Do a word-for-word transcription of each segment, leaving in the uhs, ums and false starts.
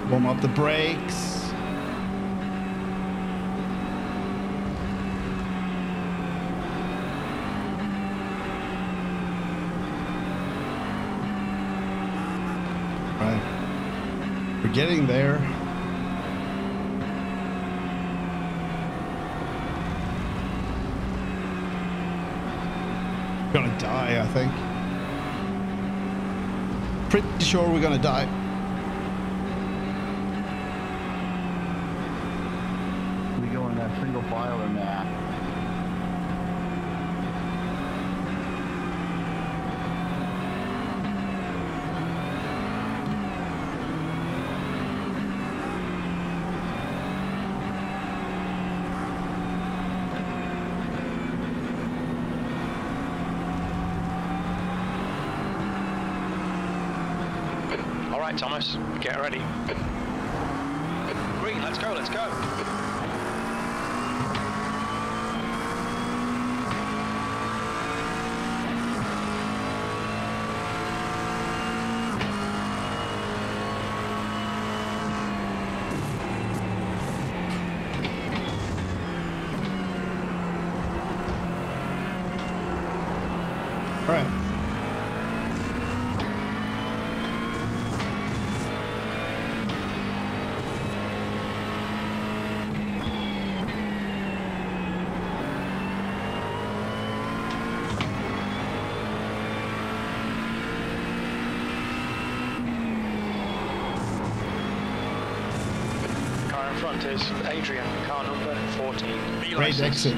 Warm up the brakes. Right. We're getting there. Gonna die, I think. Pretty sure we're gonna die. We go in that single file or nah? Alright, Thomas, get ready. Green, let's go, let's go. Alright. Front is Adrian, car number fourteen. Great exit.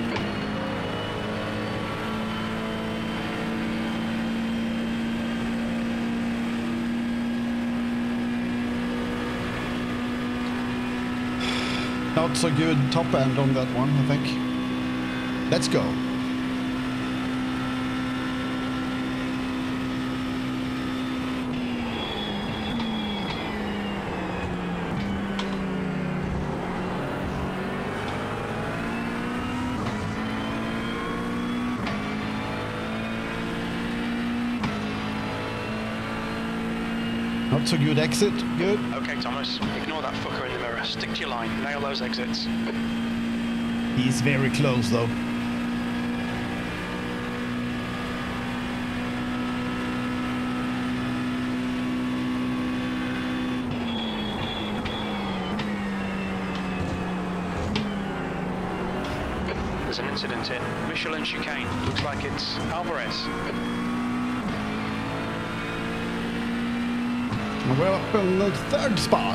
Not so good top end on that one, I think. Let's go. Not so good exit. Good. Okay, Thomas. Ignore that fucker in the mirror. Stick to your line. Nail those exits. He's very close, though. There's an incident in Michelin chicane. Looks like it's Alvarez. We're up in the third spot.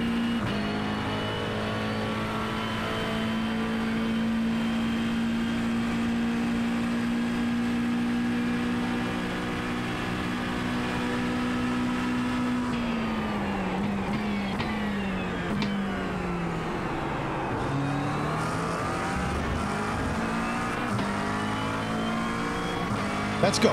Let's go.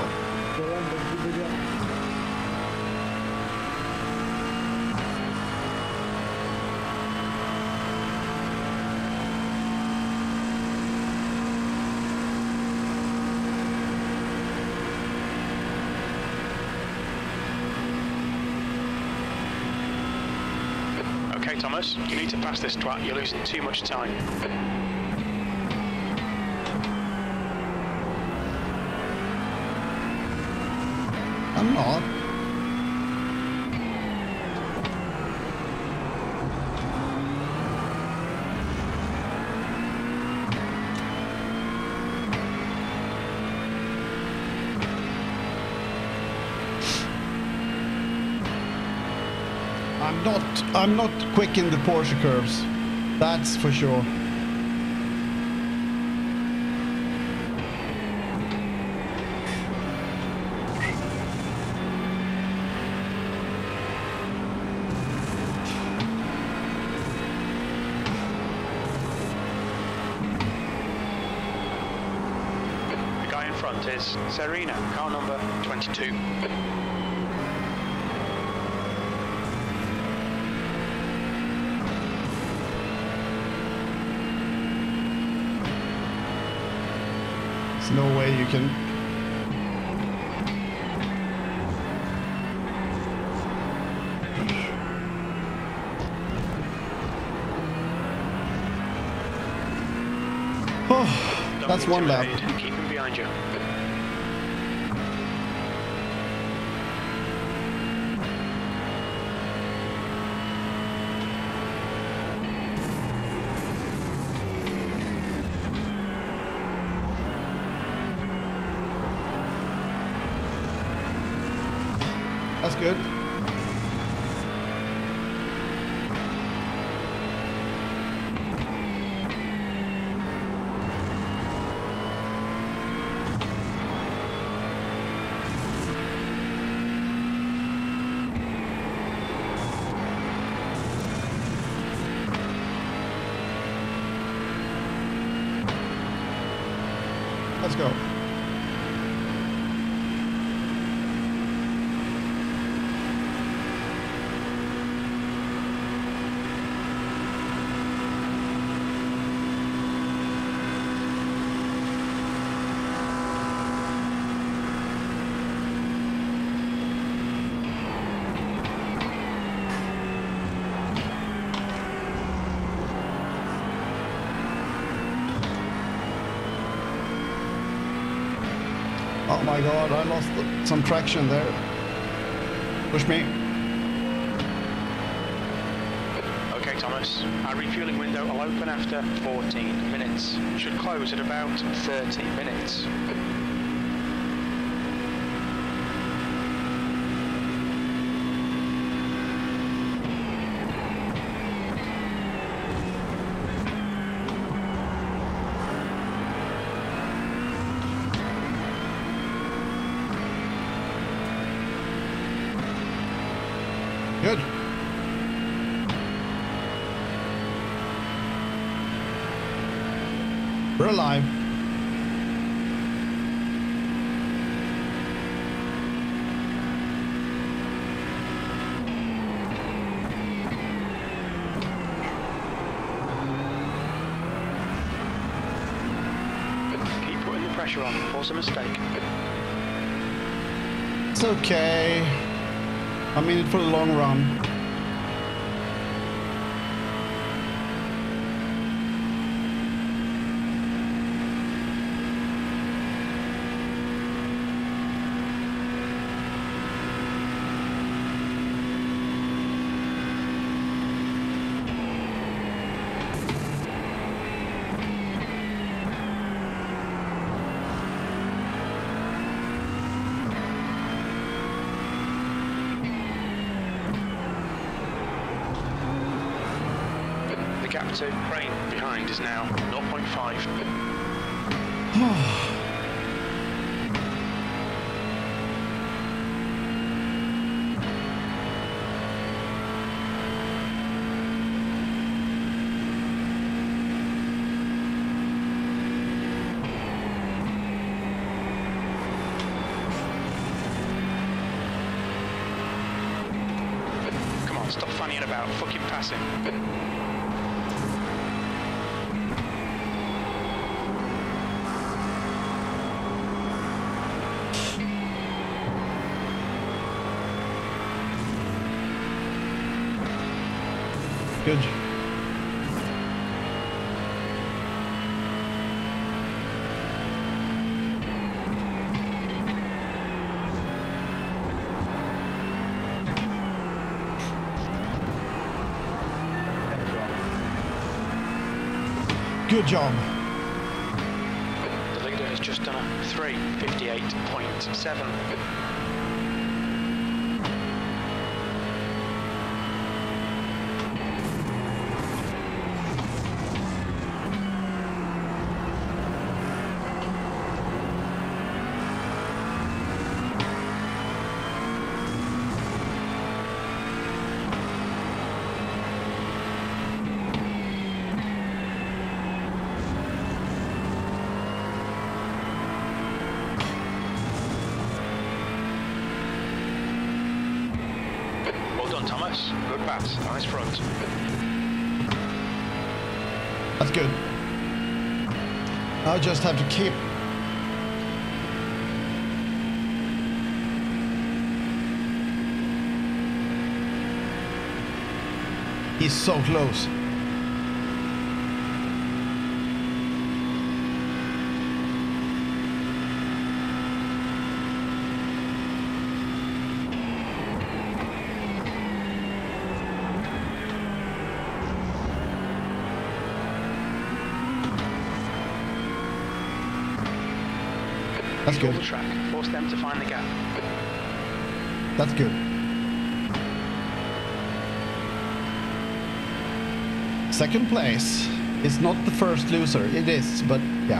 Okay, Thomas, you need to pass this twat. You're losing too much time. I'm not. I'm not I'm not quick in the Porsche curves. That's for sure. The guy in front is Serena, car number twenty-two. There's no way you can. Oh, that's one lap. Keep him behind you. That's good. Let's go. Oh my god, I lost the, some traction there. Push me. Okay, Thomas. Our refueling window will open after fourteen minutes. Should close at about thirty minutes. Good. We're alive. Keep putting the pressure on. Force a mistake. It's okay. I'm in it for the long run. Gap to crane behind is now zero point five. Come on, stop fannying about, fucking pass him. Good. Good job. The leader has just done a three fifty-eight point seven. Thomas, good pass, nice front. That's good. I just have to keep. He's so close. That's Control good. the track. Force them to find the gap. That's good. Second place is not the first loser. It is, but yeah.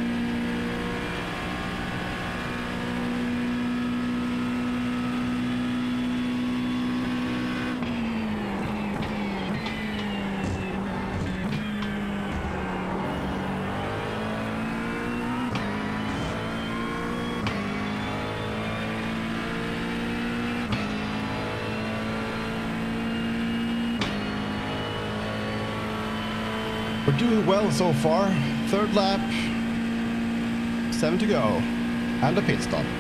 We're doing well so far. Third lap, seven to go, and a pit stop.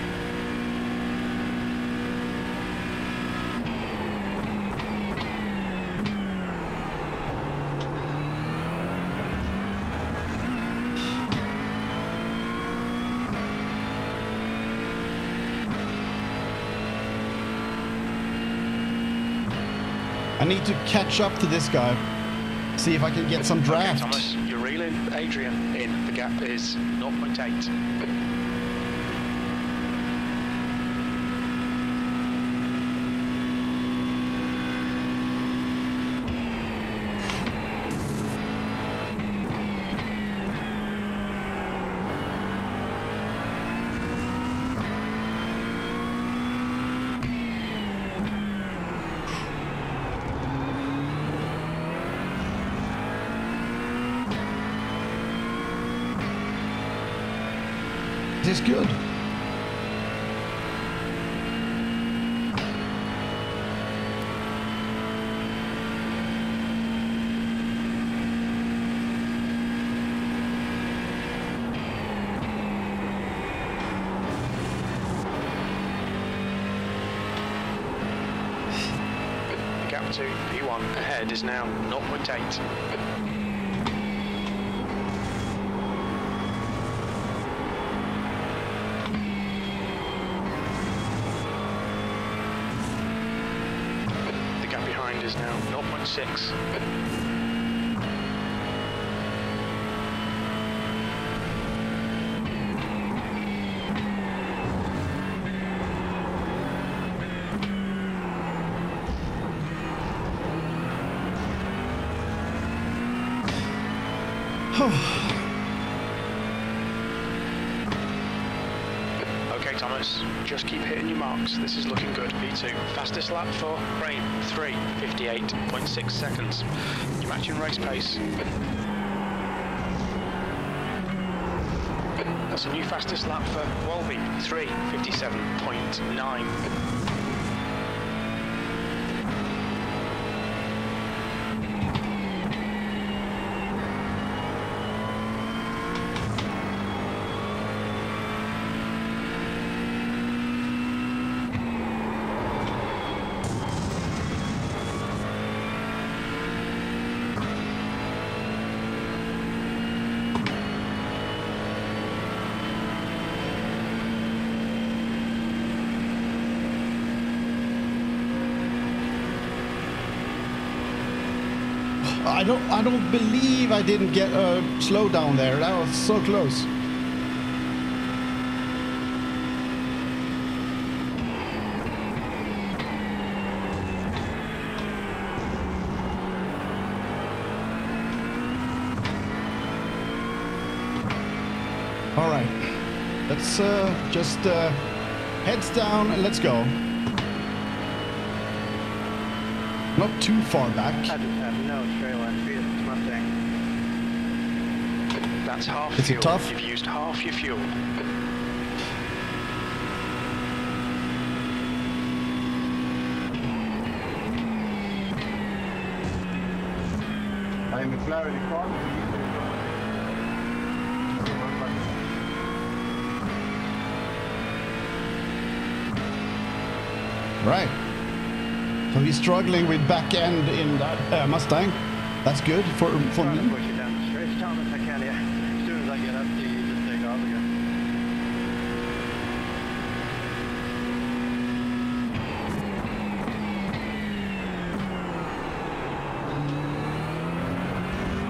I need to catch up to this guy. See if I can get some draft. Okay, Thomas, you're reeling Adrian in. The gap is zero point eight. This is good. The gap to P one ahead is now zero point eight. Is now zero point six. Okay, Thomas, just keep hitting your marks. This is looking good. P two. Fastest lap for Crane, three fifty-eight point six seconds. You're matching race pace. That's a new fastest lap for Walby, three fifty-seven point nine. I don't I don't believe I didn't get a slowdown there. That was so close. All right. Let's uh, just uh, heads down and let's go. Not too far back. I just have no trail entry. It's Mustang. That's half Is fuel. it tough? You've used half your fuel. I'm McLaren car. Right. So he's struggling with back end in that uh, Mustang. That's good for for I'm trying to me. push it down the stretch, Thomas. I can't. Yeah. As soon as I get up to you, you just take off again.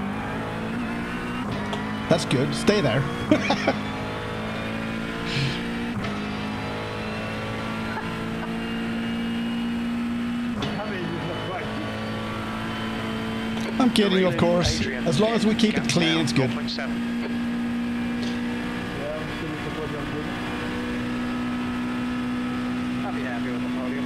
That's good. Stay there. I'm kidding, of course. Adrian, As long as we keep it gaps clean, now, it's good. zero point seven. Yeah, I'm still with the podium. I'll be happy with the podium.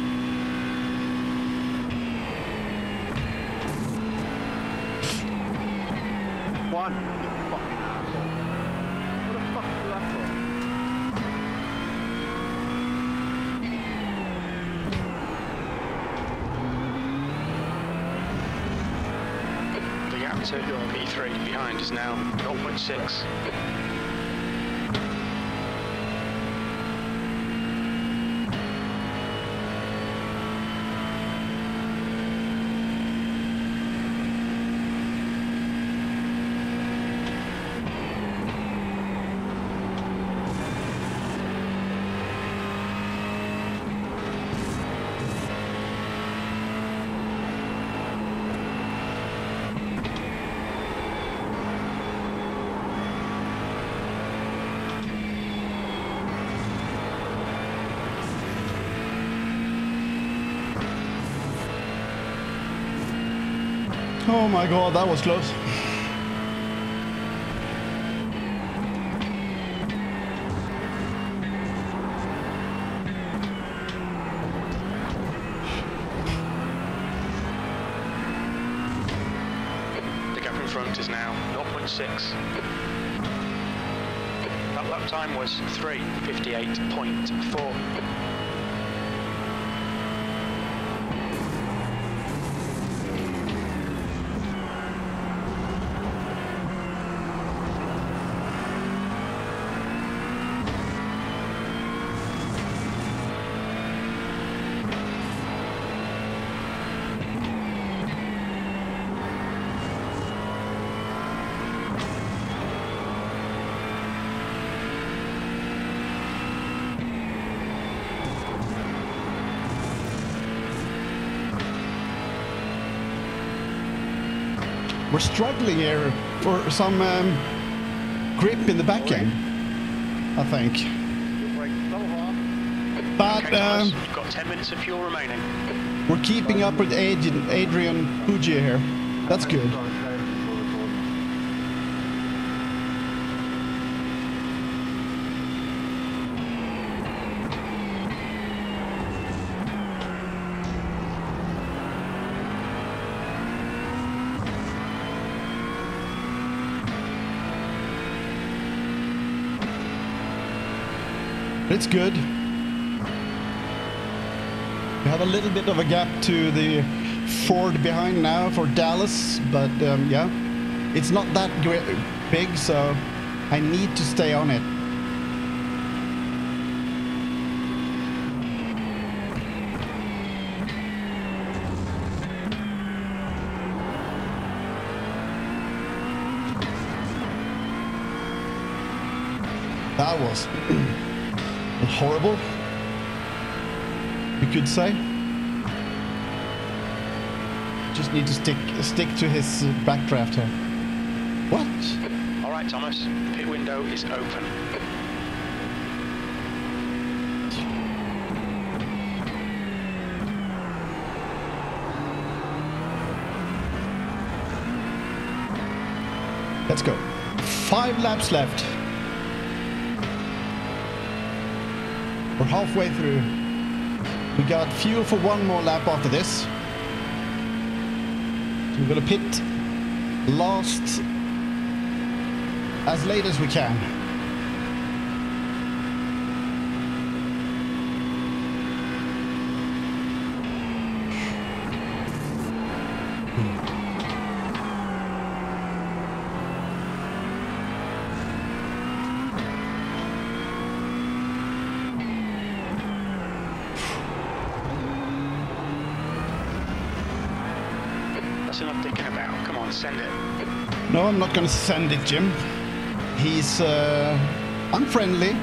One. You fucking asshole. What the fuck is that for? The gap to P three behind is now zero point six. Oh my god, that was close. The gap in front is now zero point six. That lap time was three fifty-eight point four. We're struggling here for some um, grip in the back end, I think. You're breaking so hard. But Okay, Thomas, um, you've got ten minutes of fuel remaining. we're keeping up with Adrian, Adrian Pugia here. That's good. It's good. We have a little bit of a gap to the Ford behind now for Dallas, but um, yeah, it's not that great, big, so I need to stay on it. That was horrible, you could say. Just need to stick stick to his backdraft here. What? All right, Thomas, pit window is open. Let's go. Five laps left. We're halfway through. We got fuel for one more lap after this. So we're gonna pit last as late as we can. That's enough dicking about. Come on, send it. No, I'm not gonna send it, Jim. He's uh, unfriendly.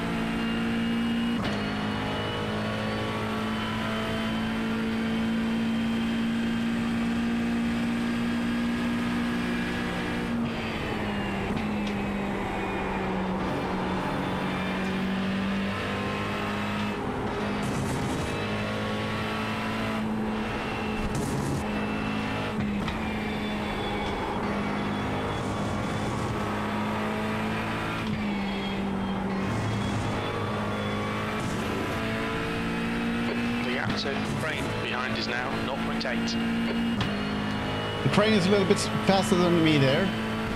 two. Crane behind is now zero point eight. The crane is a little bit faster than me there.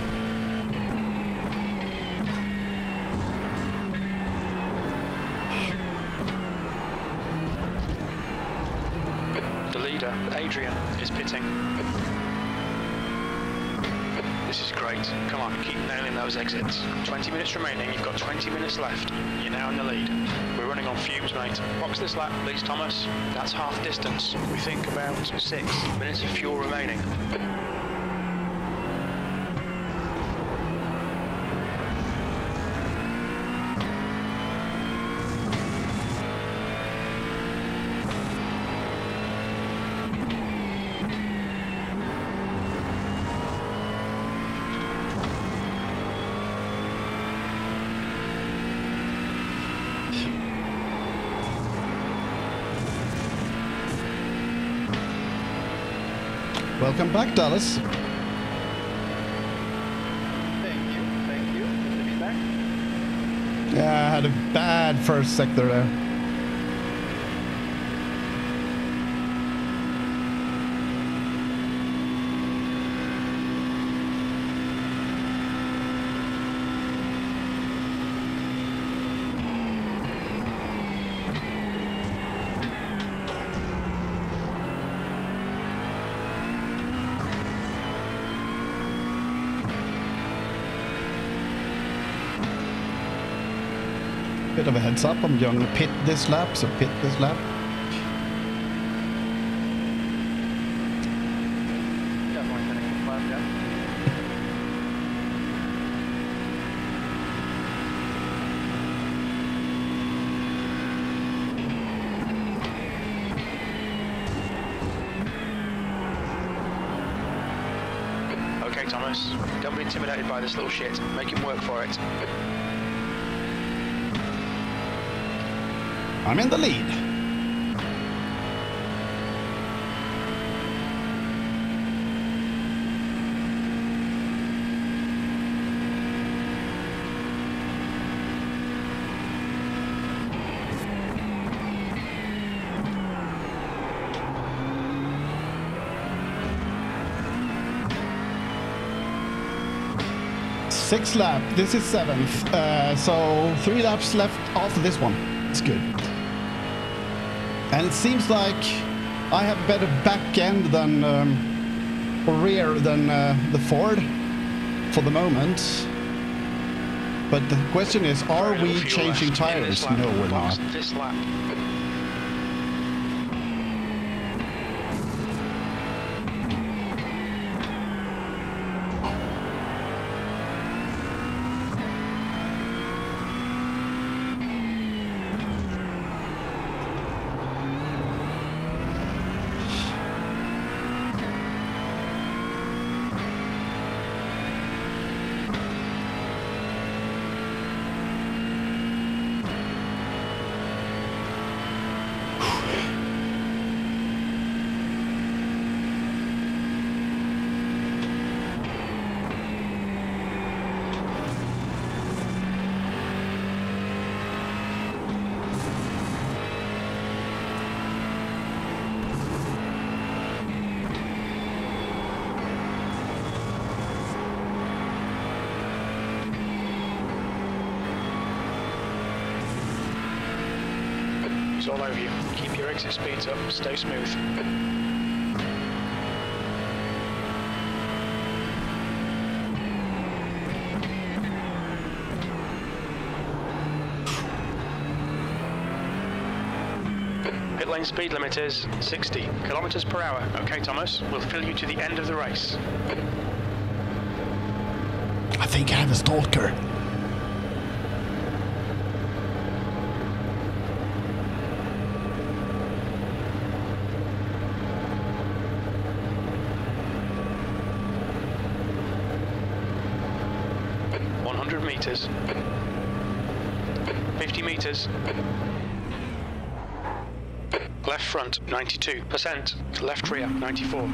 The leader, Adrian, is pitting. This is great. Come on, keep nailing those exits. twenty minutes remaining. You've got twenty minutes left. You're now in the lead. We're running on fumes, mate. Box this lap, please, Thomas. That's half distance. We think about six minutes of fuel remaining. Welcome back, Dallas. Thank you, thank you. Good to be back. Yeah, I had a bad first sector there. Bit of a heads up, I'm going to pit this lap, so pit this lap. Definitely finishing this lap, yeah. Okay, Thomas. Don't be intimidated by this little shit. Make him work for it. I'm in the lead. Sixth lap, this is seventh, uh, so three laps left after this one. It's good. And it seems like I have better back end than um, or rear than uh, the Ford for the moment. But the question is, are Very we little fuel changing left in tires? this lap. No, we're Box not. this lap. It's all over you. Keep your exit speeds up. Stay smooth. Pit lane speed limit is sixty kilometers per hour. Okay, Thomas, we'll fill you to the end of the race. I think I have a stalker. one hundred meters. fifty meters. Left front, ninety-two percent. Left rear, ninety-four.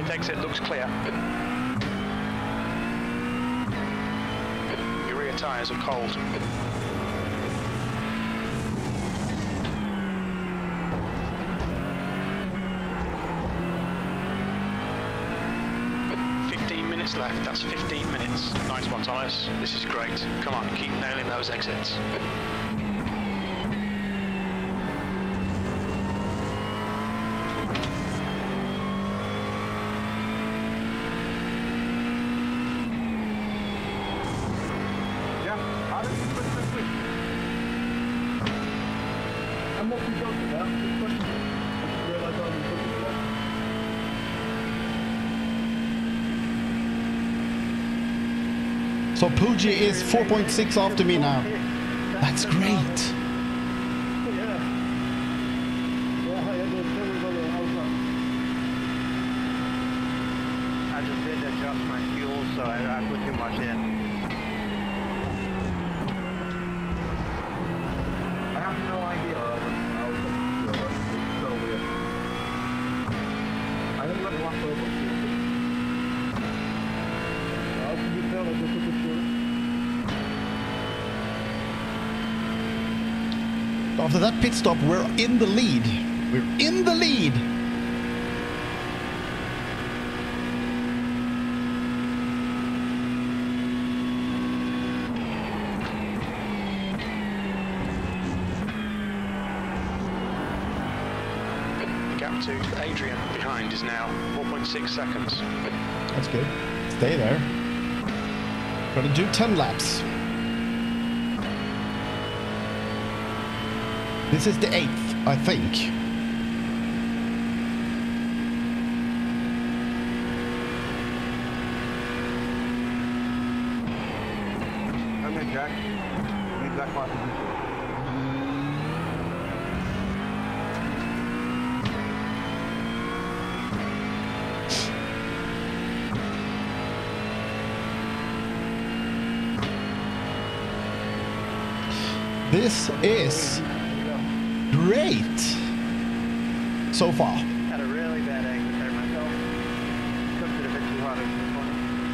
tenth exit looks clear. Your rear tyres are cold. fifteen minutes left, that's fifteen minutes. Nice one, Thomas. This is great. Come on, keep nailing those exits. So Pooji is four point six after me now. That's great. I just did adjust my fuel, so I, I put too much in. I have no idea how it's so weird. I don't know what over. After that pit stop, we're in the lead. We're in the lead. The gap to Adrian behind is now four point six seconds. That's good. Stay there. Gotta do ten laps. This is the eighth, I think. Okay, Jack. Leave that car position. This is great so far. Had a really bad exit there myself. Took it a bit too hard over the corner.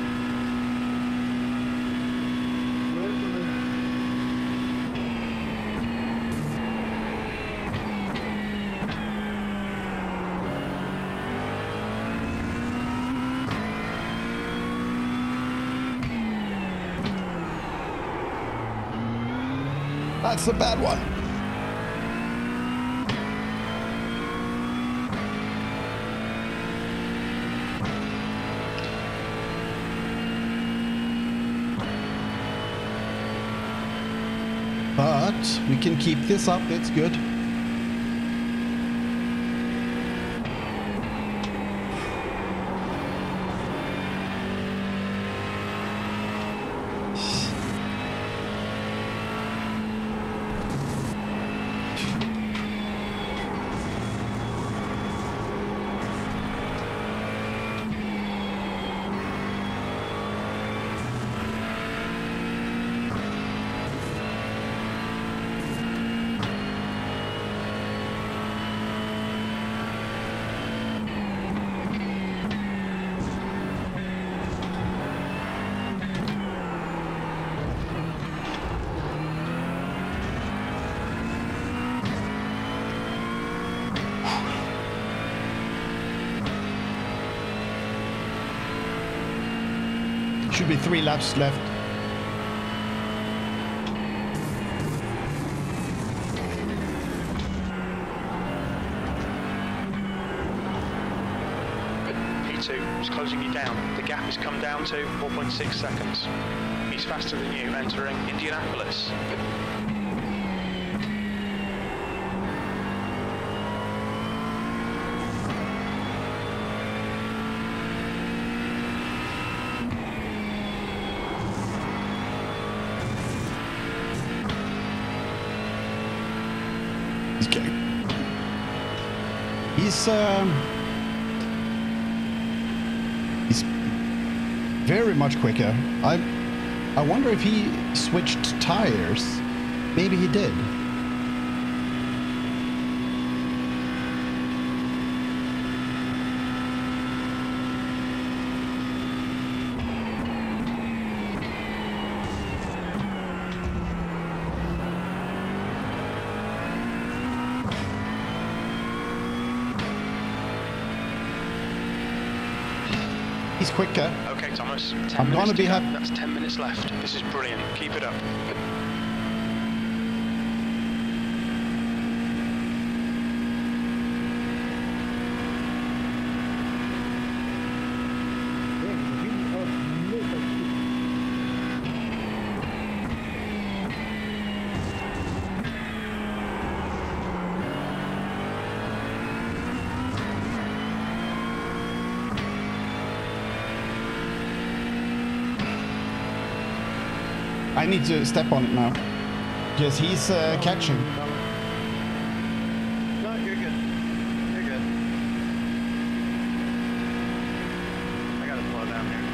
That's a bad one. But we can keep this up, it's good. Should be three laps left. P two is closing you down. The gap has come down to four point six seconds. He's faster than you entering Indianapolis. He's um, he's very much quicker. I I wonder if he switched tires. Maybe he did. He's quicker. Okay, Thomas. ten I'm minutes gonna to be go. happy. That's ten minutes left. This is brilliant. Keep it up. I need to step on it now. Because he's uh, catching. No, you're good. You're good. I gotta slow down here.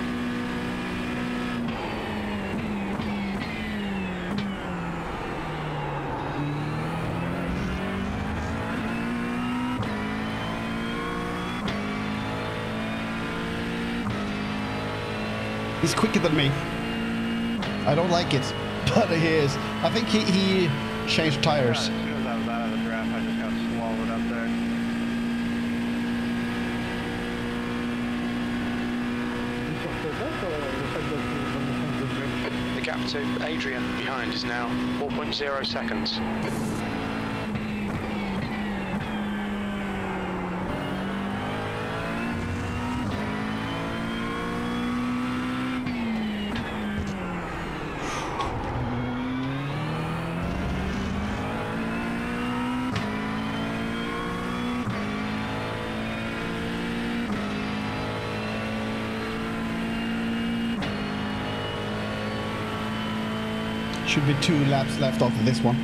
He's quicker than me. I don't like it, but he is. I think he, he changed tires. As soon as I was out of the draft, I just got swallowed up there. The gap to Adrian behind is now four point zero seconds. Should be two laps left after this one.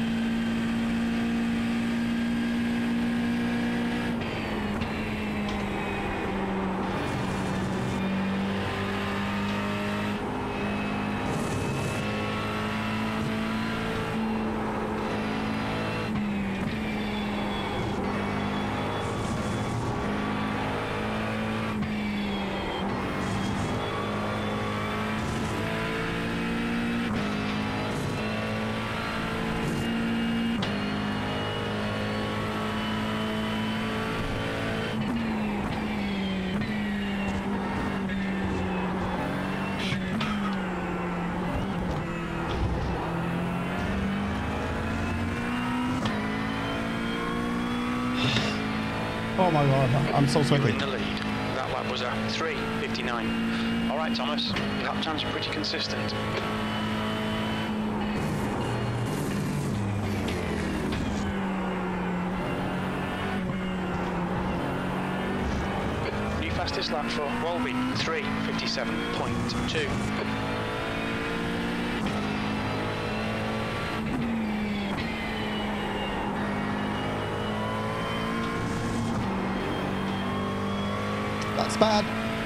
Oh my god, I'm so sweaty. You're in the lead. That lap was a three fifty-nine. All right, Thomas. Your lap times are pretty consistent. New fastest lap for Wolby, three fifty-seven point two. That's bad.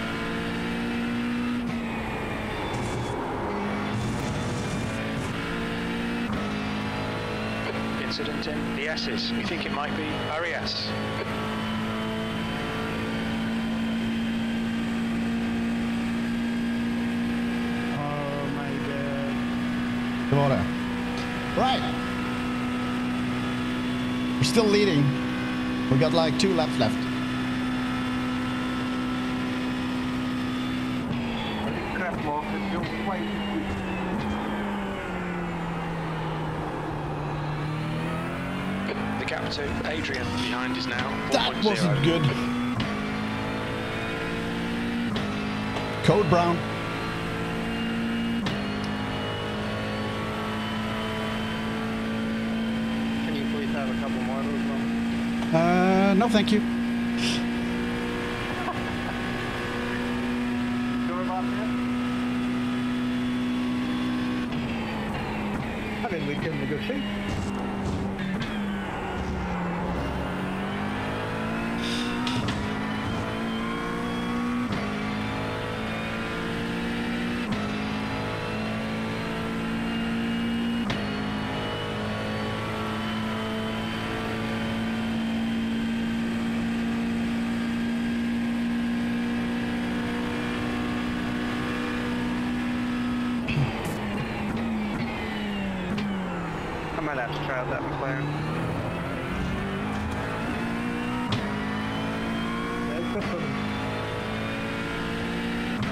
Incident in the S's. You think it might be Barry S? Oh my god. Det var det. Right. We're still leading. We got like two laps left. Crap, Mark, you're way too quick. The gap to Adrian behind is now That four point zero. wasn't good. Code Brown. Can you please have a couple more of those moments? Uh, no, thank you. Sure about that? I mean, we can negotiate. I might have to try out that McLaren. Yeah, it's good for me.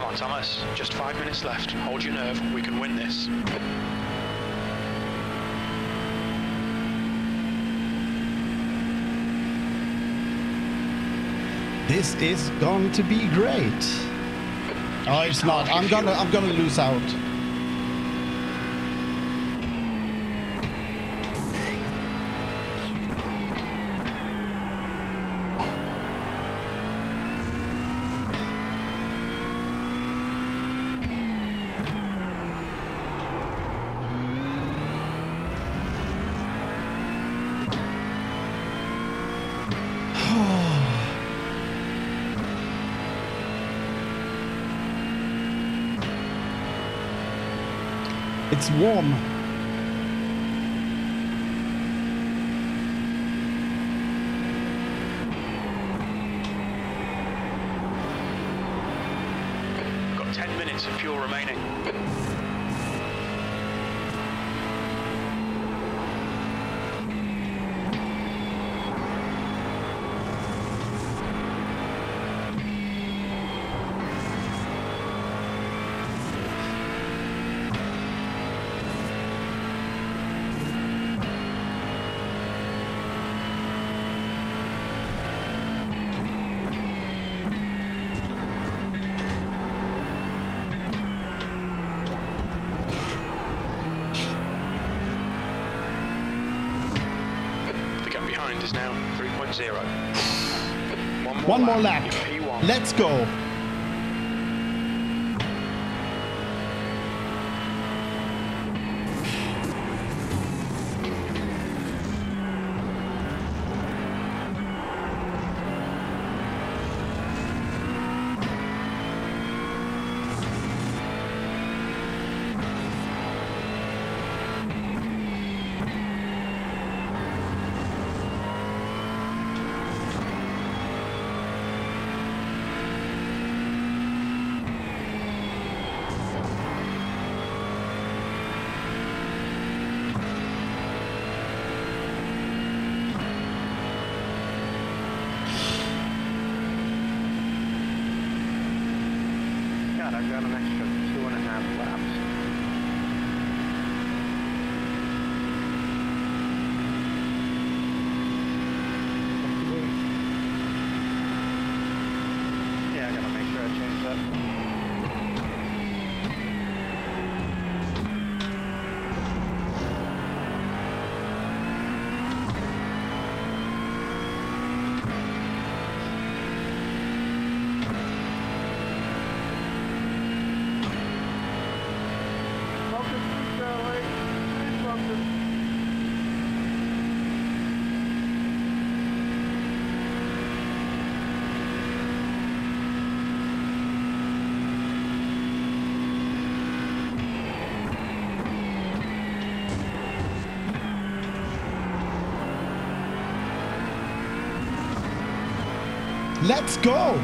on, Thomas. Just five minutes left. Hold your nerve. We can win this. This is going to be great. Oh, it's not. I'm gonna, I'm gonna lose out. It's warm. Got ten minutes of fuel remaining. Is now three point zero. One more One lap. more lap. P one. Let's go. I've got an extra two and a half laps. Yeah, I gotta make sure I change that. Let's go.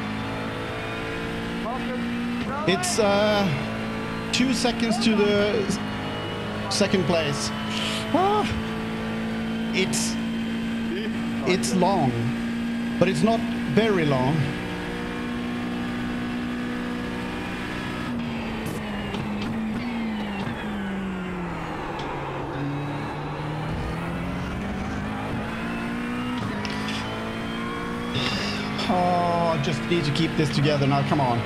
It's uh, two seconds to the second place. Ah, it's it's long, but it's not very long. Oh, just need to keep this together now. Come on.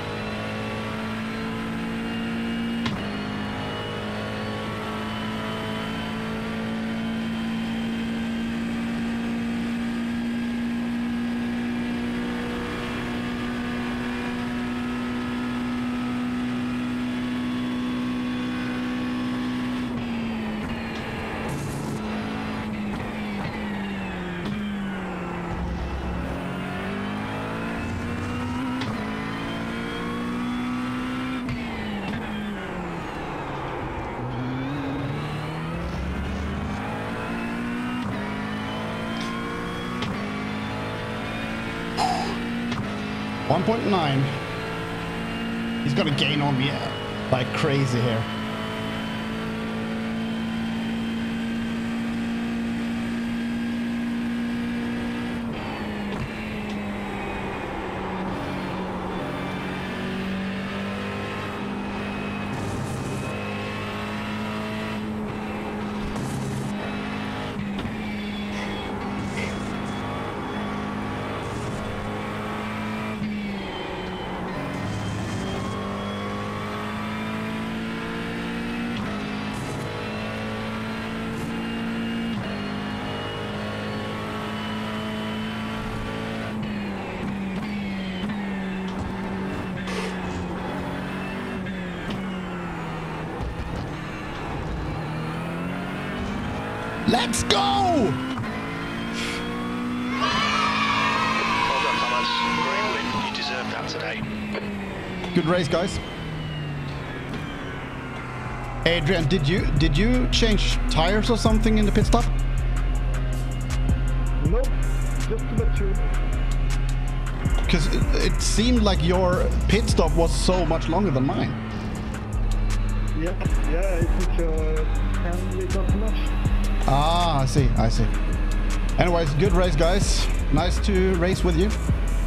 one point nine. He's gonna gain on me like crazy here. Let's go! Well done, Thomas. Great win. You deserve that today. Good race, guys. Adrian, did you did you change tires or something in the pit stop? Nope, just a bit too. Because it, it seemed like your pit stop was so much longer than mine. Yeah, yeah, I think uh, ten we got too much. Ah, I see, I see. Anyways, good race, guys. Nice to race with you.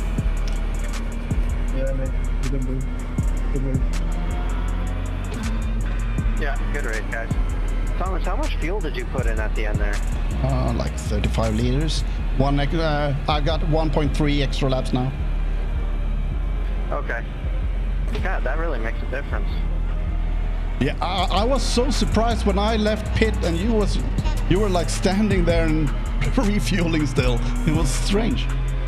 Yeah, mate, good move. Good move. Yeah, good race, guys. Thomas, how much fuel did you put in at the end there? Uh, like thirty-five liters. One, uh, I got one point three extra laps now. Okay. God, that really makes a difference. Yeah, I, I was so surprised when I left pit and you was, you were like standing there and refueling still. It was strange.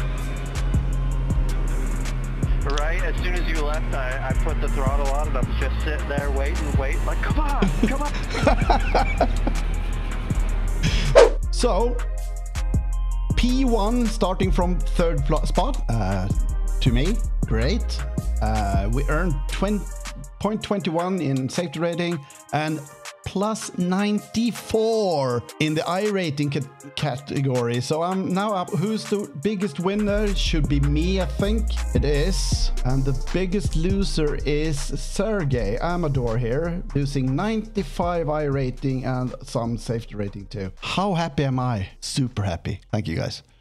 Right, as soon as you left, I, I put the throttle on and I'm just sitting there waiting, waiting, like, come on, come on. So, P one starting from third spot, uh, to me, great. Uh, we earned twenty point two one in safety rating and plus ninety-four in the I rating ca category. So I'm now up. Who's the biggest winner? Should be me, I think. It is. And the biggest loser is Sergey Amador here, losing ninety-five I rating and some safety rating too. How happy am I? Super happy. Thank you, guys.